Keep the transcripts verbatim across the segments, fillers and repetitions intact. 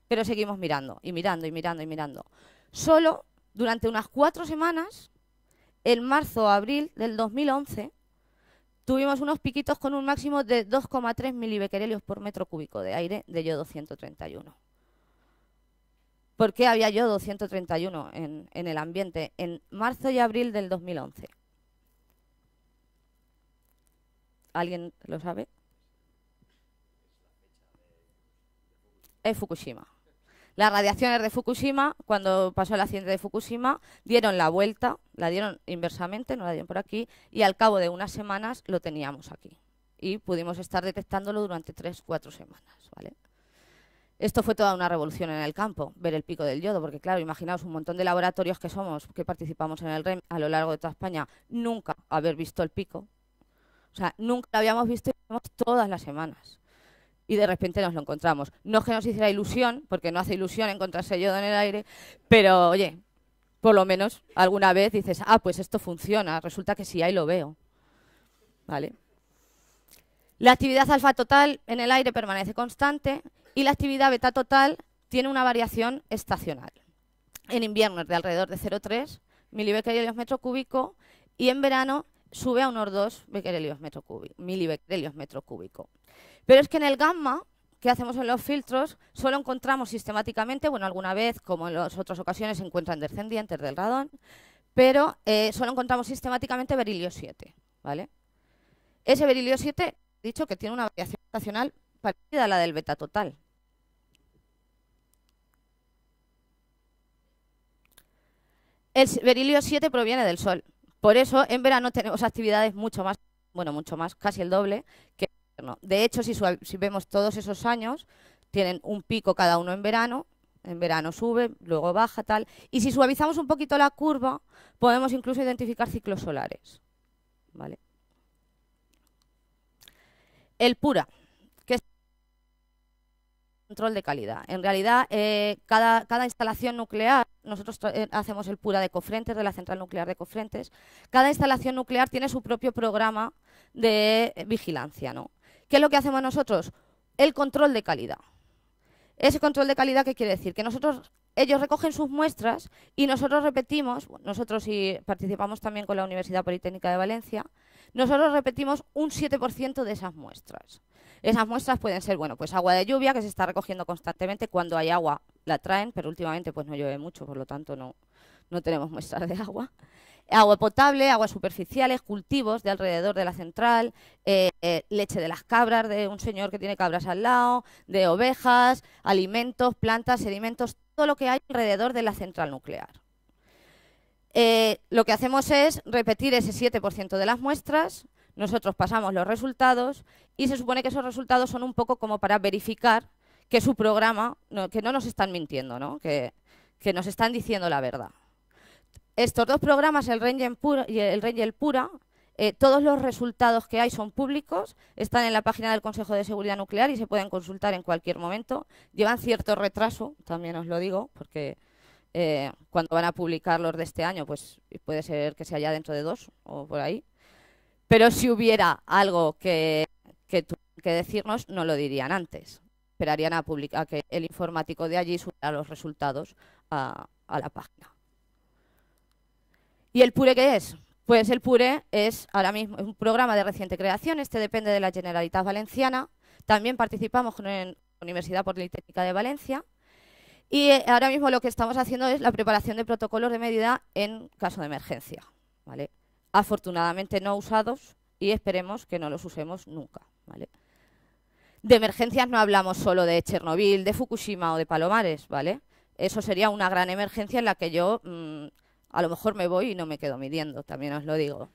pero seguimos mirando, y mirando, y mirando, y mirando. Solo durante unas cuatro semanas, en marzo o abril del dos mil once, tuvimos unos piquitos con un máximo de dos coma tres milibecquerelios por metro cúbico de aire de yodo ciento treinta y uno. ¿Por qué había yodo ciento treinta y uno en, en el ambiente en marzo y abril del dos mil once? ¿Alguien lo sabe? Es Fukushima. Las radiaciones de Fukushima, cuando pasó el accidente de Fukushima, dieron la vuelta, la dieron inversamente, no la dieron por aquí, y al cabo de unas semanas lo teníamos aquí. Y pudimos estar detectándolo durante tres, cuatro semanas, ¿vale? Esto fue toda una revolución en el campo, ver el pico del yodo, porque claro, imaginaos un montón de laboratorios que somos, que participamos en el R E M a lo largo de toda España, nunca haber visto el pico. O sea, nunca lo habíamos visto y lo vemos todas las semanas. Y de repente nos lo encontramos. No es que nos hiciera ilusión, porque no hace ilusión encontrarse yodo en el aire, pero oye, por lo menos alguna vez dices, ah, pues esto funciona, resulta que sí, ahí lo veo. ¿Vale? La actividad alfa total en el aire permanece constante y la actividad beta total tiene una variación estacional. En invierno es de alrededor de cero coma tres milibecquerelios metro cúbico y en verano sube a unos dos becquerelios metro cúbico, milibecquerelios metro cúbico. Pero es que en el gamma, que hacemos en los filtros, solo encontramos sistemáticamente, bueno, alguna vez, como en las otras ocasiones, se encuentran descendientes del radón, pero eh, solo encontramos sistemáticamente berilio siete, ¿vale? Ese berilio siete, he dicho que tiene una variación estacional parecida a la del beta total. El berilio siete proviene del Sol. Por eso, en verano tenemos actividades mucho más, bueno, mucho más, casi el doble, que en invierno. De hecho, si, si vemos todos esos años, tienen un pico cada uno en verano, en verano sube, luego baja, tal. Y si suavizamos un poquito la curva, podemos incluso identificar ciclos solares, ¿vale? El Pura, que es control de calidad. En realidad, eh, cada, cada instalación nuclear, nosotros eh, hacemos el Pura de Cofrentes, de la central nuclear de Cofrentes, cada instalación nuclear tiene su propio programa de vigilancia, ¿no? ¿Qué es lo que hacemos nosotros? El control de calidad. Ese control de calidad, ¿qué quiere decir? Que nosotros, ellos recogen sus muestras y nosotros repetimos, nosotros y participamos también con la Universidad Politécnica de Valencia, nosotros repetimos un siete por ciento de esas muestras. Esas muestras pueden ser, bueno, pues agua de lluvia, que se está recogiendo constantemente. Cuando hay agua la traen, pero últimamente pues no llueve mucho, por lo tanto no, no tenemos muestras de agua. Agua potable, aguas superficiales, cultivos de alrededor de la central, eh, eh, leche de las cabras de un señor que tiene cabras al lado, de ovejas, alimentos, plantas, sedimentos, todo lo que hay alrededor de la central nuclear. Eh, lo que hacemos es repetir ese siete por ciento de las muestras, nosotros pasamos los resultados y se supone que esos resultados son un poco como para verificar que su programa, no, que no nos están mintiendo, ¿no? que, que nos están diciendo la verdad. Estos dos programas, el REN y el Pura, y el, REN y el Pura eh, todos los resultados que hay son públicos, están en la página del Consejo de Seguridad Nuclear y se pueden consultar en cualquier momento. Llevan cierto retraso, también os lo digo, porque eh, cuando van a publicar los de este año, pues puede ser que sea ya dentro de dos o por ahí. Pero si hubiera algo que, que tuvieran que decirnos, no lo dirían antes. Esperarían a, publicar, a que el informático de allí subiera los resultados a, a la página. ¿Y el Pure qué es? Pues el Pure es ahora mismo un programa de reciente creación, este depende de la Generalitat Valenciana, también participamos con la Universidad Politécnica de Valencia y ahora mismo lo que estamos haciendo es la preparación de protocolos de medida en caso de emergencia, ¿vale? Afortunadamente no usados y esperemos que no los usemos nunca, ¿vale? De emergencias no hablamos solo de Chernobyl, de Fukushima o de Palomares, ¿vale? Eso sería una gran emergencia en la que yo... Mmm, a lo mejor me voy y no me quedo midiendo, también os lo digo.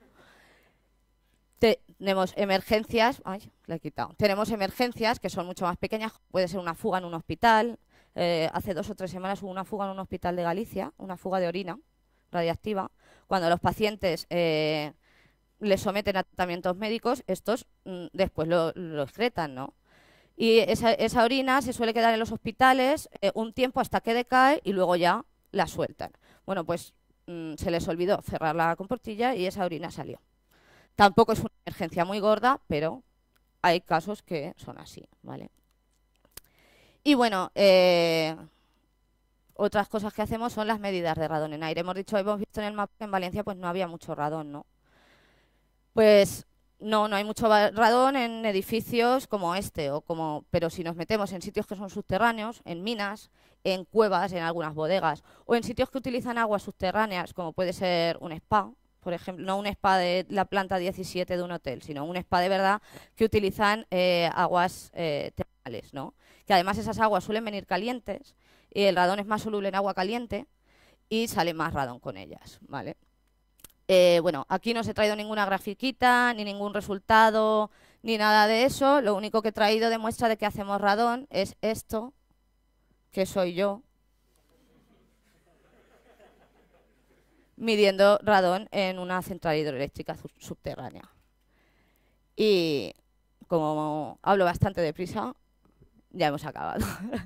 Tenemos emergencias, ay, la he quitado. Tenemos emergencias que son mucho más pequeñas, puede ser una fuga en un hospital. Eh, hace dos o tres semanas hubo una fuga en un hospital de Galicia, una fuga de orina radiactiva. Cuando los pacientes eh, les someten a tratamientos médicos, estos mm, después lo, lo excretan, ¿no? Y esa, esa orina se suele quedar en los hospitales eh, un tiempo hasta que decae y luego ya la sueltan. Bueno, pues se les olvidó cerrar la comportilla y esa orina salió. Tampoco es una emergencia muy gorda, pero hay casos que son así, ¿vale? Y bueno, eh, otras cosas que hacemos son las medidas de radón en aire. Hemos dicho, hemos visto en el mapa que en Valencia pues no había mucho radón, ¿no? Pues no, no hay mucho radón en edificios como este, o como, pero si nos metemos en sitios que son subterráneos, en minas, en cuevas, en algunas bodegas, o en sitios que utilizan aguas subterráneas, como puede ser un spa, por ejemplo, no un spa de la planta diecisiete de un hotel, sino un spa de verdad que utilizan eh, aguas eh, termales, ¿no? Que además esas aguas suelen venir calientes y el radón es más soluble en agua caliente y sale más radón con ellas, ¿vale? Eh, bueno, aquí no os he traído ninguna grafiquita, ni ningún resultado, ni nada de eso. Lo único que he traído de muestra de que hacemos radón es esto, que soy yo, midiendo radón en una central hidroeléctrica subterránea. Y como hablo bastante deprisa, ya hemos acabado.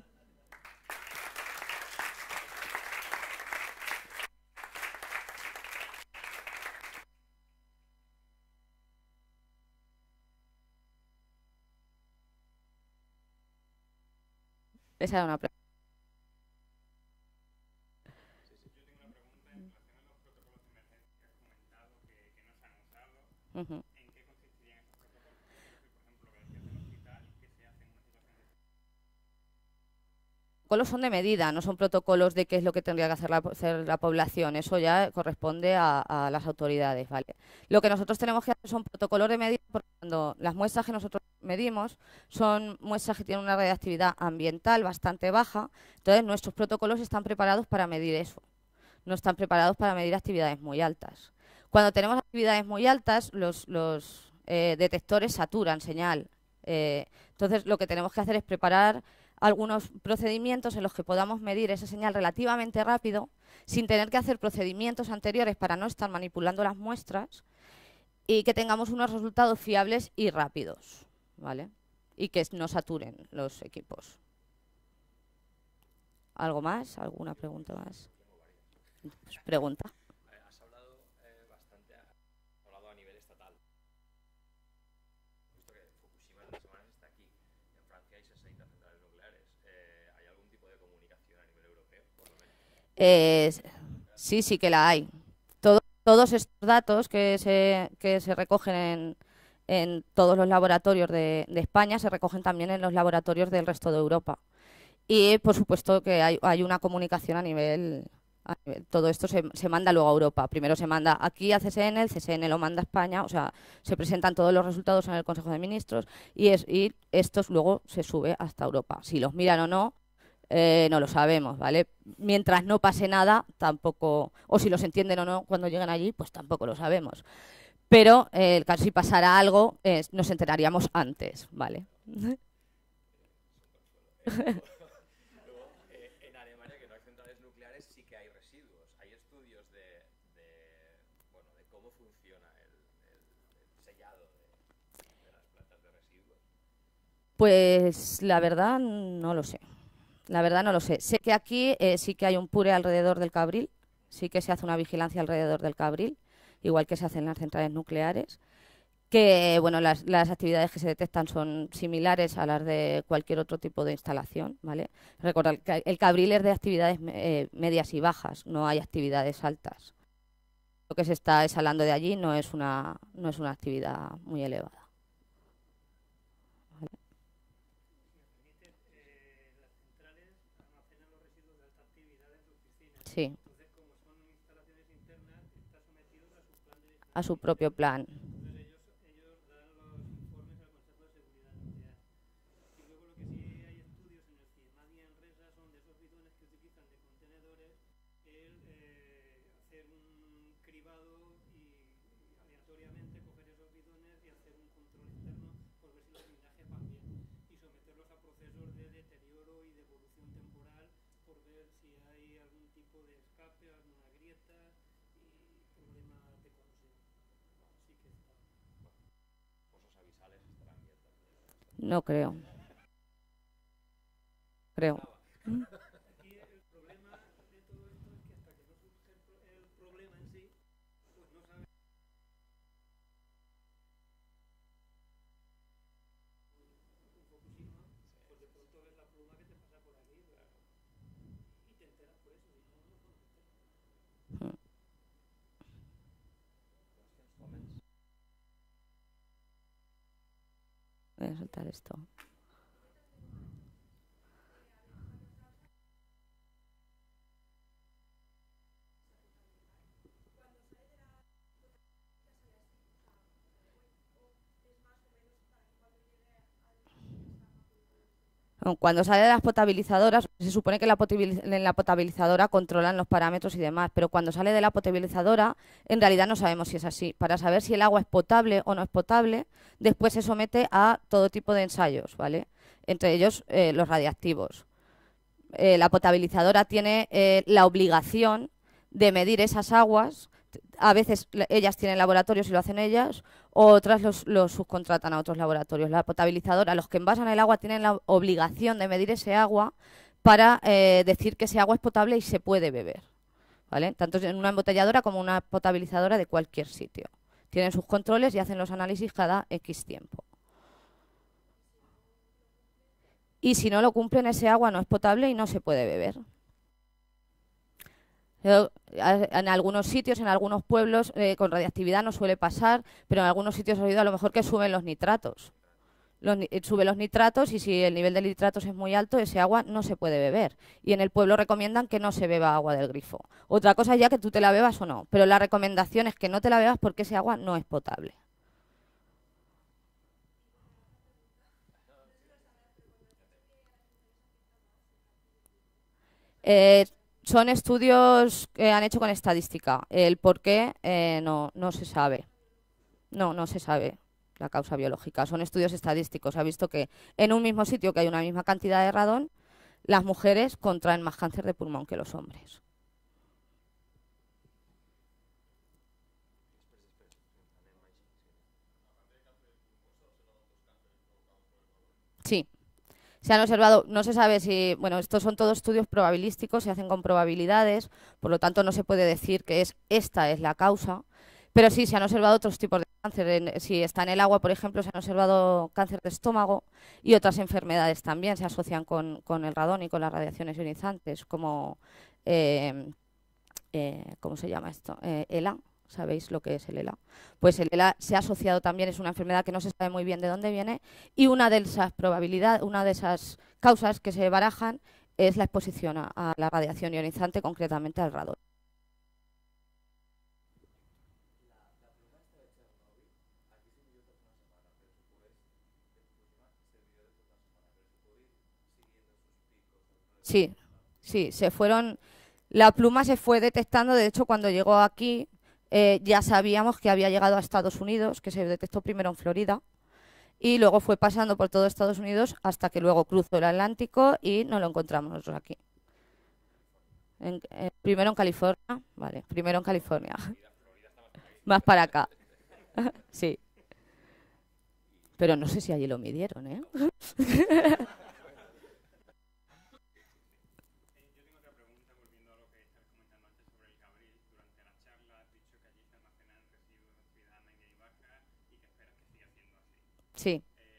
Esa era una pregunta. Uh-huh. Protocolos son de medida, no son protocolos de qué es lo que tendría que hacer la, hacer la población. Eso ya corresponde a, a las autoridades, ¿vale? Lo que nosotros tenemos que hacer son protocolos de medida, porque cuando las muestras que nosotros medimos son muestras que tienen una radiactividad ambiental bastante baja, entonces nuestros protocolos están preparados para medir eso, no están preparados para medir actividades muy altas. Cuando tenemos actividades muy altas, los, los eh, detectores saturan señal. Eh, entonces, lo que tenemos que hacer es preparar algunos procedimientos en los que podamos medir esa señal relativamente rápido, sin tener que hacer procedimientos anteriores para no estar manipulando las muestras y que tengamos unos resultados fiables y rápidos, ¿vale? Y que no saturen los equipos. ¿Algo más? ¿Alguna pregunta más? Pues pregunta. Has hablado eh, bastante, has hablado a nivel estatal. Visto que Fukushima en unas semanas está aquí. En Francia hay sesenta centrales nucleares. Eh, ¿Hay algún tipo de comunicación a nivel europeo, por lo menos? Eh, sí, sí que la hay. Todo, todos estos datos que se, que se recogen en, en todos los laboratorios de, de España se recogen también en los laboratorios del resto de Europa. Y por supuesto que hay, hay una comunicación a nivel, a nivel- todo esto se, se manda luego a Europa. Primero se manda aquí a C S N, el C S N lo manda a España, o sea, se presentan todos los resultados en el Consejo de Ministros y, es, y estos luego se sube hasta Europa. Si los miran o no, eh, no lo sabemos, ¿vale? Mientras no pase nada, tampoco, o si los entienden o no cuando llegan allí, pues tampoco lo sabemos. Pero eh, el caso si pasara algo, eh, nos enteraríamos antes, ¿vale? Luego, eh, en Alemania, que no hay centrales nucleares, sí que hay residuos. Hay estudios de, de, bueno, de cómo funciona el, el, el sellado de, de las plantas de residuos. Pues la verdad no lo sé. La verdad no lo sé. Sé que aquí eh, sí que hay un pure alrededor del Cabril, sí que se hace una vigilancia alrededor del Cabril, igual que se hace en las centrales nucleares, que bueno, las, las actividades que se detectan son similares a las de cualquier otro tipo de instalación, ¿vale? Recordad que el Cabril es de actividades eh, medias y bajas, no hay actividades altas. Lo que se está exhalando de allí no es una, no es una actividad muy elevada. Sí, a su propio plan. Pozos abisales estarán bien también. No creo, creo. Voy a soltar esto. Cuando sale de las potabilizadoras, se supone que la potabiliz- en la potabilizadora controlan los parámetros y demás, pero cuando sale de la potabilizadora, en realidad no sabemos si es así. Para saber si el agua es potable o no es potable, después se somete a todo tipo de ensayos, ¿vale? Entre ellos eh, los radiactivos. Eh, la potabilizadora tiene eh, la obligación de medir esas aguas. A veces le- ellas tienen laboratorios y lo hacen ellas, o otras los, los subcontratan a otros laboratorios. La potabilizadora, los que envasan el agua, tienen la obligación de medir ese agua para eh, decir que ese agua es potable y se puede beber, ¿vale? Tanto en una embotelladora como una potabilizadora de cualquier sitio. Tienen sus controles y hacen los análisis cada X tiempo. Y si no lo cumplen, ese agua no es potable y no se puede beber. Pero, a- en algunos sitios, en algunos pueblos, eh, con radiactividad no suele pasar, pero en algunos sitios he oído a lo mejor que suben los nitratos. Los, ni- eh, sube los nitratos y si el nivel de nitratos es muy alto, ese agua no se puede beber. Y en el pueblo recomiendan que no se beba agua del grifo. Otra cosa es ya que tú te la bebas o no, pero la recomendación es que no te la bebas porque ese agua no es potable. Eh, Son estudios que han hecho con estadística. El por qué eh, no, no se sabe. No, no se sabe la causa biológica. Son estudios estadísticos. Se ha visto que en un mismo sitio que hay una misma cantidad de radón, las mujeres contraen más cáncer de pulmón que los hombres. Sí, se han observado, no se sabe si, bueno, estos son todos estudios probabilísticos, se hacen con probabilidades, por lo tanto no se puede decir que es esta es la causa, pero sí se han observado otros tipos de cáncer. En- si está en el agua, por ejemplo, se han observado cáncer de estómago y otras enfermedades también se asocian con, con el radón y con las radiaciones ionizantes, como, eh, eh, ¿cómo se llama esto? Eh, ELA. ¿Sabéis lo que es el ELA? Pues el ELA se ha asociado también, es una enfermedad que no se sabe muy bien de dónde viene, y una de esas probabilidades, una de esas causas que se barajan es la exposición a, a la radiación ionizante, concretamente al radón. Sí, sí, se fueron. La pluma se fue detectando, de hecho, cuando llegó aquí, eh, ya sabíamos que había llegado a Estados Unidos, que se detectó primero en Florida, y luego fue pasando por todo Estados Unidos hasta que luego cruzó el Atlántico y nos lo encontramos nosotros aquí. En- eh, primero en California, vale, primero en California, más para acá, sí. Pero no sé si allí lo midieron, ¿eh? Sí.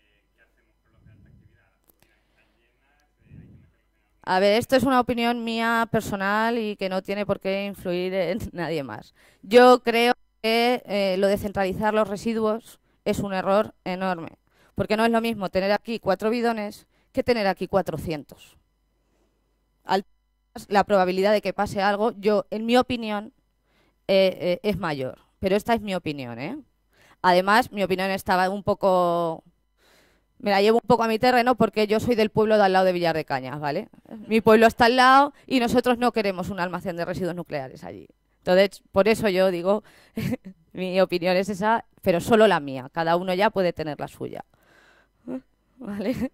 A ver, esto es una opinión mía personal y que no tiene por qué influir en nadie más. Yo creo que eh, lo de centralizar los residuos es un error enorme, porque no es lo mismo tener aquí cuatro bidones que tener aquí cuatrocientos. Al- La probabilidad de que pase algo, yo, en mi opinión, eh, eh, es mayor. Pero esta es mi opinión, ¿eh? Además, mi opinión estaba un poco. Me la llevo un poco a mi terreno porque yo soy del pueblo de al lado de Villar de Cañas, ¿vale? Mi pueblo está al lado y nosotros no queremos un almacén de residuos nucleares allí. Entonces, por eso yo digo, mi opinión es esa, pero solo la mía. Cada uno ya puede tener la suya. ¿Vale?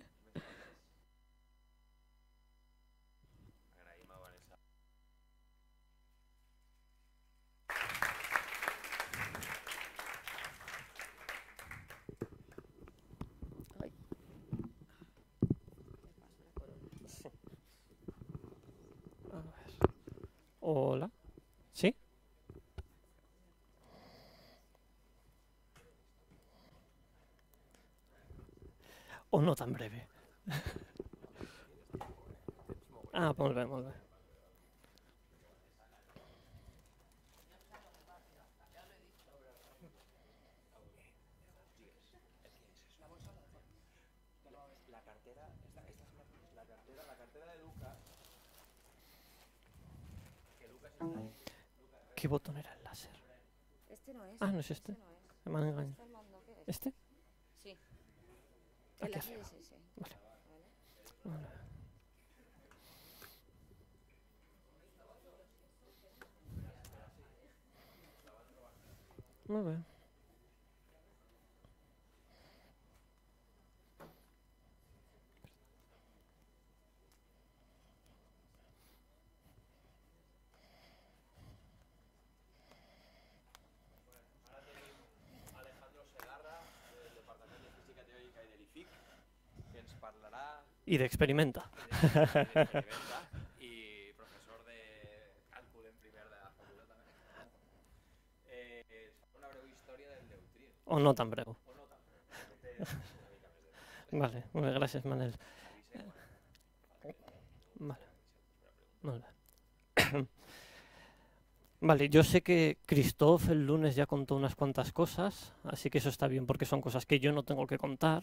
Hola. ¿Sí? O no tan breve. Ah, molt bé, molt bé. ¿Qué botón era el láser? Este no es. Ah, no es este. no es. Me han engañado. ¿Este el mando qué es? ¿Este? Sí. Aquí El arriba. sí, sí, sí. Vale. Vale. Vale. Muy bien. Ara tenim Alejandro Segarra, del Departament de Física Teòrica i de l'I F I C, que ens parlarà Y de experimenta. d'experimenta i professor de càlcul en primer de la facultat també. Eh, es fa una breu història del neutrino, O no tan breu. o no tant, però té una mica més de temps. Vale, muchas gracias, Manel. Avise quan Vale. Molt bé. Vale, yo sé que Christoph el lunes ya contó unas cuantas cosas, así que eso está bien porque son cosas que yo no tengo que contar.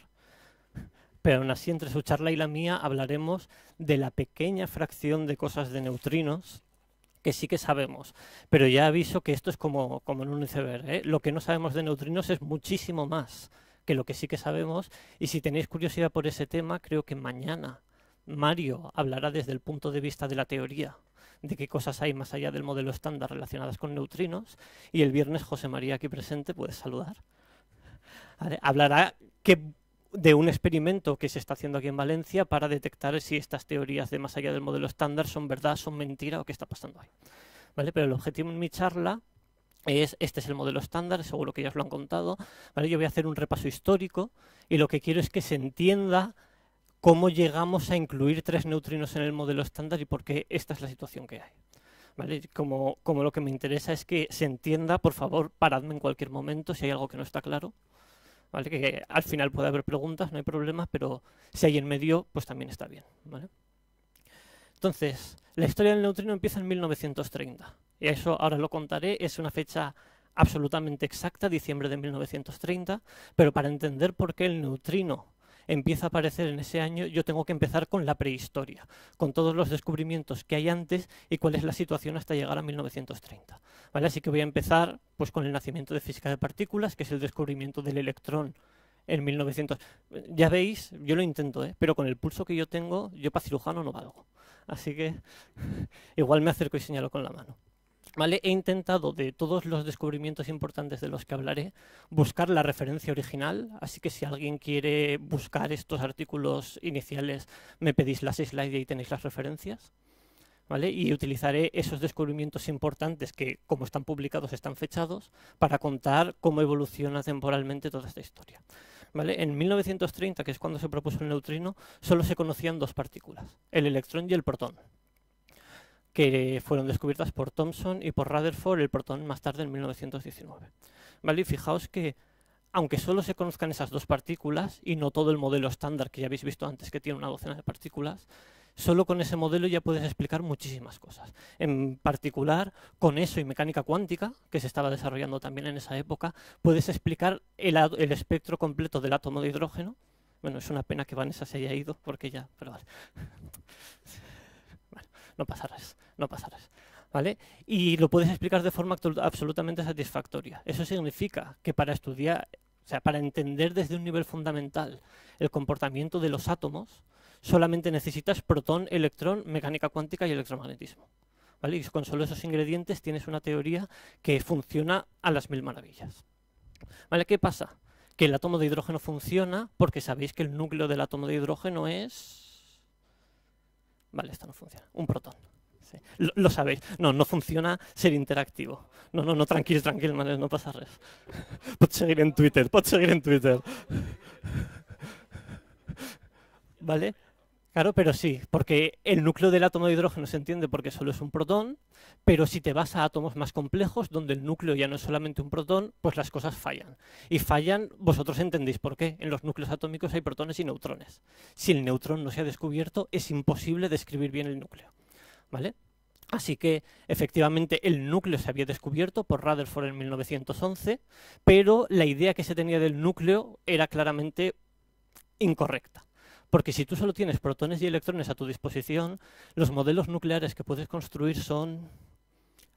Pero aún así, entre su charla y la mía, hablaremos de la pequeña fracción de cosas de neutrinos que sí que sabemos. Pero ya aviso que esto es como, como en un iceberg, ¿eh? Lo que no sabemos de neutrinos es muchísimo más que lo que sí que sabemos. Y si tenéis curiosidad por ese tema, creo que mañana Mario hablará desde el punto de vista de la teoría, de qué cosas hay más allá del modelo estándar relacionadas con neutrinos. Y el viernes José María, aquí presente, puedes saludar. Vale, hablará que de un experimento que se está haciendo aquí en Valencia para detectar si estas teorías de más allá del modelo estándar son verdad, son mentira o qué está pasando ahí. ¿Vale? Pero el objetivo en mi charla es, este es el modelo estándar, seguro que ya os lo han contado, ¿vale? Yo voy a hacer un repaso histórico y lo que quiero es que se entienda cómo llegamos a incluir tres neutrinos en el modelo estándar y por qué esta es la situación que hay. ¿Vale? Como, como lo que me interesa es que se entienda, por favor, paradme en cualquier momento si hay algo que no está claro. ¿Vale? Que al final puede haber preguntas, no hay problema, pero si hay en medio, pues también está bien. ¿Vale? Entonces, la historia del neutrino empieza en mil novecientos treinta. Y eso ahora lo contaré, es una fecha absolutamente exacta, diciembre de mil novecientos treinta, pero para entender por qué el neutrino empieza a aparecer en ese año, yo tengo que empezar con la prehistoria, con todos los descubrimientos que hay antes y cuál es la situación hasta llegar a mil novecientos treinta. ¿Vale? Así que voy a empezar pues, con el nacimiento de física de partículas, que es el descubrimiento del electrón en mil novecientos. Ya veis, yo lo intento, ¿eh? Pero con el pulso que yo tengo, yo para cirujano no valgo. Así que igual me acerco y señalo con la mano. ¿Vale? He intentado, de todos los descubrimientos importantes de los que hablaré, buscar la referencia original, así que si alguien quiere buscar estos artículos iniciales, me pedís las slides y ahí tenéis las referencias. ¿Vale? Y utilizaré esos descubrimientos importantes que, como están publicados, están fechados, para contar cómo evoluciona temporalmente toda esta historia. ¿Vale? En mil novecientos treinta, que es cuando se propuso el neutrino, solo se conocían dos partículas, el electrón y el protón, que fueron descubiertas por Thomson y por Rutherford, el protón más tarde en mil novecientos diecinueve. ¿Vale? Y fijaos que, aunque solo se conozcan esas dos partículas, y no todo el modelo estándar que ya habéis visto antes, que tiene una docena de partículas, solo con ese modelo ya puedes explicar muchísimas cosas. En particular, con eso y mecánica cuántica, que se estaba desarrollando también en esa época, puedes explicar el, el espectro completo del átomo de hidrógeno. Bueno, es una pena que Vanessa se haya ido, porque ya, pero vale. Bueno, no pasarás, no pasarás. ¿Vale? Y lo puedes explicar de forma absolutamente satisfactoria. Eso significa que para estudiar, o sea, para entender desde un nivel fundamental el comportamiento de los átomos, solamente necesitas protón, electrón, mecánica cuántica y electromagnetismo. ¿Vale? Y con solo esos ingredientes tienes una teoría que funciona a las mil maravillas. ¿Vale? ¿Qué pasa? Que el átomo de hidrógeno funciona porque sabéis que el núcleo del átomo de hidrógeno es... Vale, esto no funciona. Un protón. Sí. Lo, lo sabéis. No, no funciona ser interactivo. No, no, no, tranquil, tranquil, Manel, no pasa res. Pots seguir en Twitter, pots seguir en Twitter. ¿Vale? Claro, pero sí, porque el núcleo del átomo de hidrógeno se entiende porque solo es un protón, pero si te vas a átomos más complejos, donde el núcleo ya no es solamente un protón, pues las cosas fallan. Y fallan, vosotros entendéis por qué. En los núcleos atómicos hay protones y neutrones. Si el neutrón no se ha descubierto, es imposible describir bien el núcleo. ¿Vale? Así que, efectivamente, el núcleo se había descubierto por Rutherford en mil novecientos once, pero la idea que se tenía del núcleo era claramente incorrecta. Porque si tú solo tienes protones y electrones a tu disposición, los modelos nucleares que puedes construir son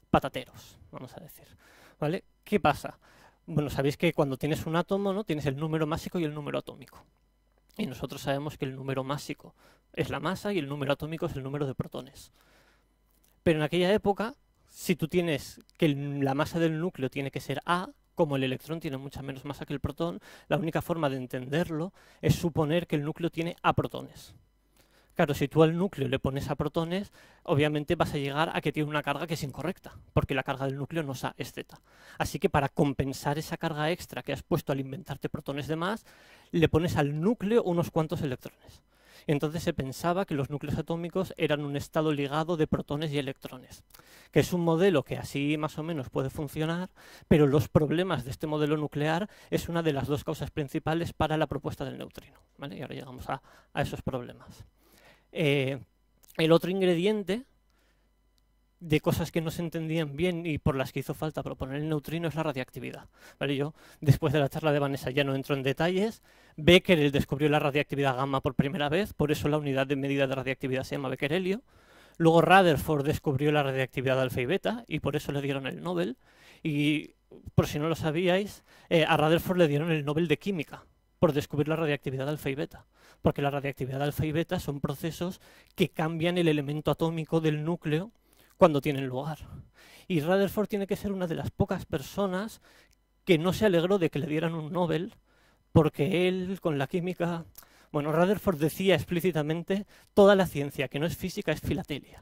patateros, vamos a decir. ¿Vale? ¿Qué pasa? Bueno, sabéis que cuando tienes un átomo, ¿no? Tienes el número másico y el número atómico. Y nosotros sabemos que el número másico es la masa y el número atómico es el número de protones. Pero en aquella época, si tú tienes que la masa del núcleo tiene que ser A, como el electrón tiene mucha menos masa que el protón, la única forma de entenderlo es suponer que el núcleo tiene A protones. Claro, si tú al núcleo le pones A protones, obviamente vas a llegar a que tiene una carga que es incorrecta, porque la carga del núcleo no es A, es Z. Así que para compensar esa carga extra que has puesto al inventarte protones de más, le pones al núcleo unos cuantos electrones. Entonces se pensaba que los núcleos atómicos eran un estado ligado de protones y electrones, que es un modelo que así más o menos puede funcionar, pero los problemas de este modelo nuclear es una de las dos causas principales para la propuesta del neutrino, ¿vale? Y ahora llegamos a, a esos problemas. Eh, el otro ingrediente de cosas que no se entendían bien y por las que hizo falta proponer el neutrino es la radiactividad. ¿Vale? Yo, después de la charla de Vanessa, ya no entro en detalles. Becquerel descubrió la radiactividad gamma por primera vez, por eso la unidad de medida de radiactividad se llama becquerelio. Luego Rutherford descubrió la radiactividad alfa y beta y por eso le dieron el Nobel. Y, por si no lo sabíais, eh, a Rutherford le dieron el Nobel de Química por descubrir la radiactividad alfa y beta, porque la radiactividad alfa y beta son procesos que cambian el elemento atómico del núcleo cuando tienen lugar. Y Rutherford tiene que ser una de las pocas personas que no se alegró de que le dieran un Nobel, porque él, con la química... Bueno, Rutherford decía explícitamente, toda la ciencia que no es física es filatelia.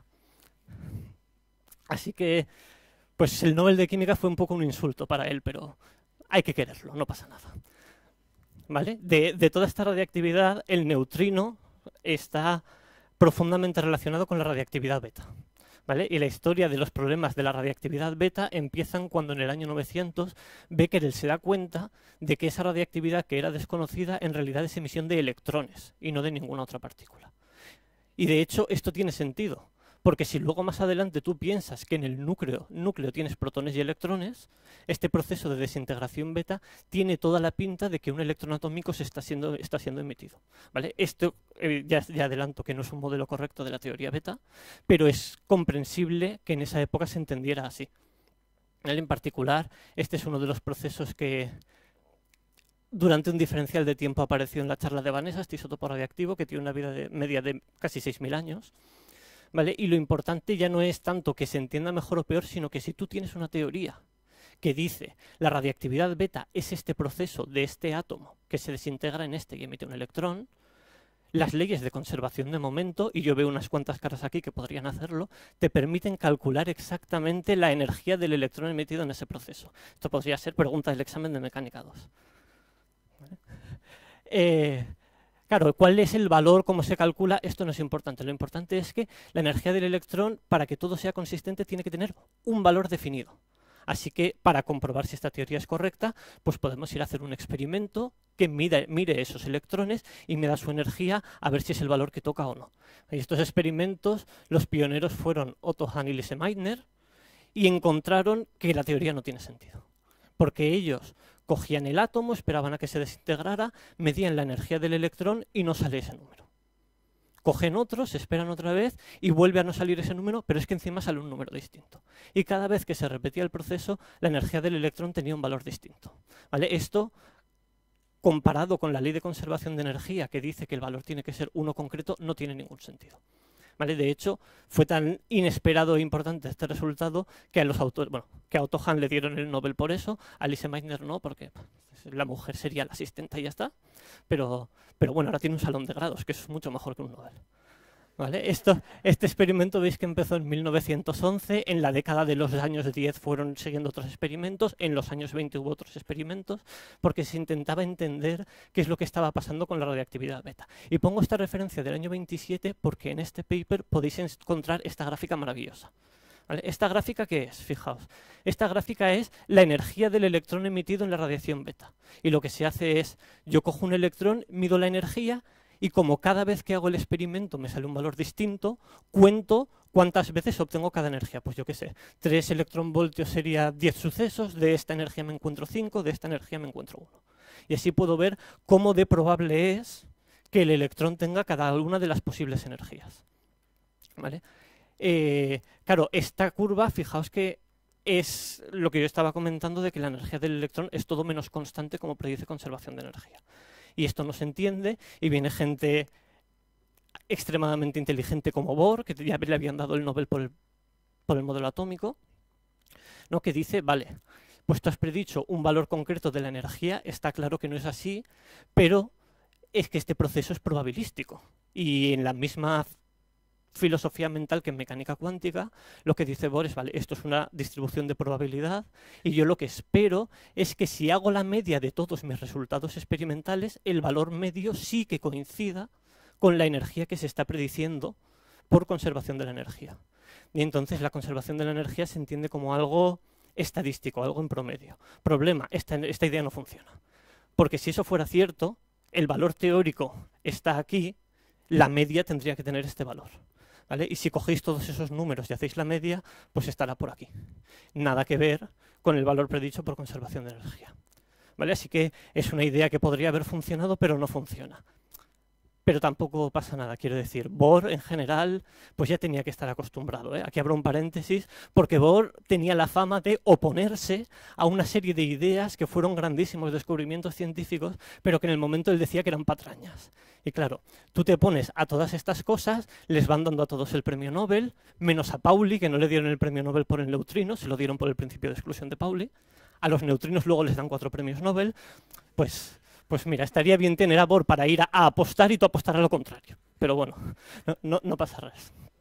Así que, pues el Nobel de Química fue un poco un insulto para él, pero hay que quererlo, no pasa nada. ¿Vale? De, de toda esta radiactividad, el neutrino está profundamente relacionado con la radiactividad beta. ¿Vale? Y la historia de los problemas de la radiactividad beta empiezan cuando en el año novecientos Becquerel se da cuenta de que esa radiactividad que era desconocida en realidad es emisión de electrones y no de ninguna otra partícula. Y de hecho esto tiene sentido, porque si luego más adelante tú piensas que en el núcleo, núcleo tienes protones y electrones, este proceso de desintegración beta tiene toda la pinta de que un electrón atómico se está siendo, está siendo emitido. ¿Vale? Esto eh, ya, ya adelanto que no es un modelo correcto de la teoría beta, pero es comprensible que en esa época se entendiera así. ¿Vale? En particular, este es uno de los procesos que durante un diferencial de tiempo apareció en la charla de Vanessa, este isótopo radiactivo, que tiene una vida de, media de casi seis mil años. ¿Vale? Y lo importante ya no es tanto que se entienda mejor o peor, sino que si tú tienes una teoría que dice la radiactividad beta es este proceso de este átomo que se desintegra en este y emite un electrón, las leyes de conservación de momento, y yo veo unas cuantas caras aquí que podrían hacerlo, te permiten calcular exactamente la energía del electrón emitido en ese proceso. Esto podría ser pregunta del examen de mecánica dos. ¿Vale? Eh... Claro, ¿cuál es el valor? ¿Cómo se calcula? Esto no es importante. Lo importante es que la energía del electrón, para que todo sea consistente, tiene que tener un valor definido. Así que, para comprobar si esta teoría es correcta, pues podemos ir a hacer un experimento que mire, mire esos electrones y me da su energía a ver si es el valor que toca o no. Y estos experimentos, los pioneros fueron Otto Hahn y Lise Meitner, y encontraron que la teoría no tiene sentido. Porque ellos cogían el átomo, esperaban a que se desintegrara, medían la energía del electrón y no sale ese número. Cogen otros, esperan otra vez y vuelve a no salir ese número, pero es que encima sale un número distinto. Y cada vez que se repetía el proceso, la energía del electrón tenía un valor distinto. ¿Vale? Esto, comparado con la ley de conservación de energía, que dice que el valor tiene que ser uno concreto, no tiene ningún sentido. ¿Vale? De hecho, fue tan inesperado e importante este resultado que a los autores, bueno, que a Otto Hahn le dieron el Nobel por eso, a Lise Meitner no, porque la mujer sería la asistente y ya está. Pero, pero bueno, ahora tiene un salón de grados, que es mucho mejor que un Nobel. ¿Vale? Esto, este experimento veis que empezó en mil novecientos once, en la década de los años diez fueron siguiendo otros experimentos, en los años veinte hubo otros experimentos, porque se intentaba entender qué es lo que estaba pasando con la radiactividad beta. Y pongo esta referencia del año veintisiete porque en este paper podéis encontrar esta gráfica maravillosa. ¿Vale? ¿Esta gráfica qué es? Fijaos, esta gráfica es la energía del electrón emitido en la radiación beta. Y lo que se hace es, yo cojo un electrón, mido la energía, y como cada vez que hago el experimento me sale un valor distinto, cuento cuántas veces obtengo cada energía. Pues yo qué sé, tres electronvoltios sería diez sucesos, de esta energía me encuentro cinco, de esta energía me encuentro uno. Y así puedo ver cómo de probable es que el electrón tenga cada una de las posibles energías. ¿Vale? Eh, claro, esta curva, fijaos que es lo que yo estaba comentando de que la energía del electrón es todo menos constante como predice conservación de energía. Y esto no se entiende y viene gente extremadamente inteligente como Bohr, que ya le habían dado el Nobel por el, por el modelo atómico, ¿no? Que dice, vale, pues tú has predicho un valor concreto de la energía, está claro que no es así, pero es que este proceso es probabilístico. Y en la misma filosofía mental que en mecánica cuántica, lo que dice Bohr es, vale, esto es una distribución de probabilidad y yo lo que espero es que si hago la media de todos mis resultados experimentales, el valor medio sí que coincida con la energía que se está prediciendo por conservación de la energía. Y entonces la conservación de la energía se entiende como algo estadístico, algo en promedio. Problema, esta, esta idea no funciona. Porque si eso fuera cierto, el valor teórico está aquí, la media tendría que tener este valor. ¿Vale? Y si cogéis todos esos números y hacéis la media, pues estará por aquí. Nada que ver con el valor predicho por conservación de energía. ¿Vale? Así que es una idea que podría haber funcionado, pero no funciona. Pero tampoco pasa nada, quiero decir, Bohr en general pues ya tenía que estar acostumbrado, ¿eh? Aquí abro un paréntesis, porque Bohr tenía la fama de oponerse a una serie de ideas que fueron grandísimos descubrimientos científicos, pero que en el momento él decía que eran patrañas. Y claro, tú te pones a todas estas cosas, les van dando a todos el premio Nobel, menos a Pauli, que no le dieron el premio Nobel por el neutrino, se lo dieron por el principio de exclusión de Pauli. A los neutrinos luego les dan cuatro premios Nobel, pues... Pues mira, estaría bien tener a Bohr para ir a, a apostar y tú apostar a lo contrario. Pero bueno, no, no, no pasa nada.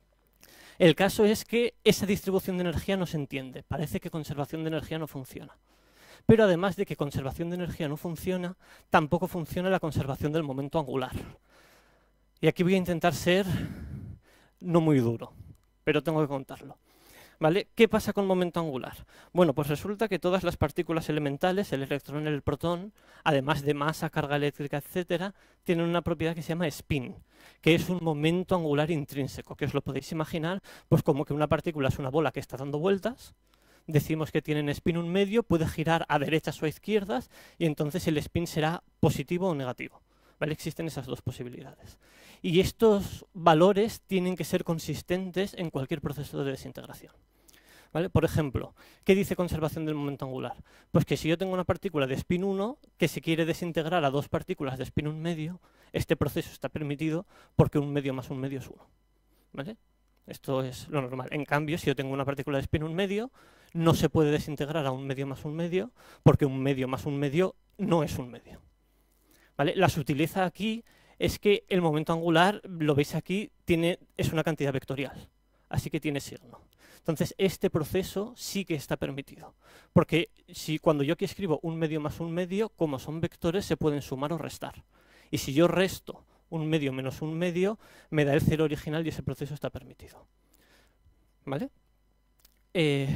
El caso es que esa distribución de energía no se entiende. Parece que conservación de energía no funciona. Pero además de que conservación de energía no funciona, tampoco funciona la conservación del momento angular. Y aquí voy a intentar ser no muy duro, pero tengo que contarlo. ¿Vale? ¿Qué pasa con momento angular? Bueno, pues resulta que todas las partículas elementales, el electrón y el protón, además de masa, carga eléctrica, etcétera, tienen una propiedad que se llama spin, que es un momento angular intrínseco, que os lo podéis imaginar, pues como que una partícula es una bola que está dando vueltas, decimos que tienen spin un medio, puede girar a derechas o a izquierdas, y entonces el spin será positivo o negativo. ¿Vale? Existen esas dos posibilidades. Y estos valores tienen que ser consistentes en cualquier proceso de desintegración. ¿Vale? Por ejemplo, ¿qué dice conservación del momento angular? Pues que si yo tengo una partícula de spin uno que se quiere desintegrar a dos partículas de spin un medio, este proceso está permitido porque un medio más un medio es uno. ¿Vale? Esto es lo normal. En cambio, si yo tengo una partícula de spin un medio, no se puede desintegrar a un medio más un medio porque un medio más un medio no es un medio. ¿Vale? La sutileza aquí es que el momento angular, lo veis aquí, tiene, es una cantidad vectorial, así que tiene signo. Entonces, este proceso sí que está permitido, porque si cuando yo aquí escribo un medio más un medio, como son vectores, se pueden sumar o restar. Y si yo resto un medio menos un medio, me da el cero original y ese proceso está permitido. ¿Vale? Eh,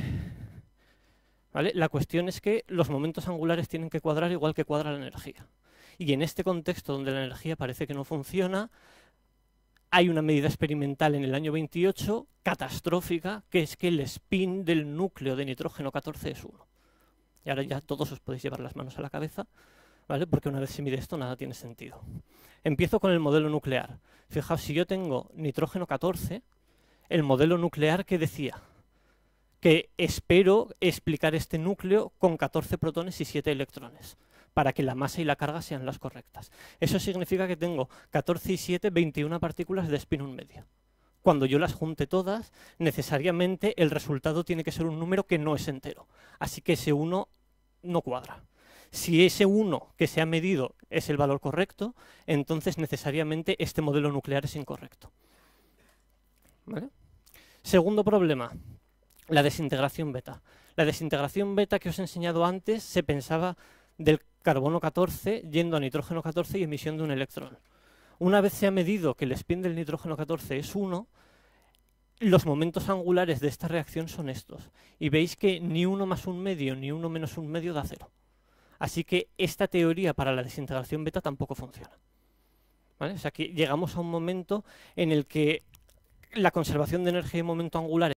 ¿vale? La cuestión es que los momentos angulares tienen que cuadrar igual que cuadra la energía. Y en este contexto donde la energía parece que no funciona, hay una medida experimental en el año veintiocho, catastrófica, que es que el spin del núcleo de nitrógeno catorce es uno. Y ahora ya todos os podéis llevar las manos a la cabeza, ¿vale? Porque una vez se mide esto nada tiene sentido. Empiezo con el modelo nuclear. Fijaos, si yo tengo nitrógeno catorce, el modelo nuclear, ¿qué decía? Que espero explicar este núcleo con catorce protones y siete electrones, para que la masa y la carga sean las correctas. Eso significa que tengo catorce y siete, veintiuna partículas de spin un medio. Cuando yo las junte todas, necesariamente el resultado tiene que ser un número que no es entero. Así que ese uno no cuadra. Si ese uno que se ha medido es el valor correcto, entonces necesariamente este modelo nuclear es incorrecto. ¿Vale? Segundo problema, la desintegración beta. La desintegración beta que os he enseñado antes se pensaba del carbono catorce yendo a nitrógeno catorce y emisión de un electrón. Una vez se ha medido que el spin del nitrógeno catorce es uno, los momentos angulares de esta reacción son estos. Y veis que ni uno más un medio ni uno menos un medio da cero. Así que esta teoría para la desintegración beta tampoco funciona. ¿Vale? O sea que llegamos a un momento en el que la conservación de energía y momento angular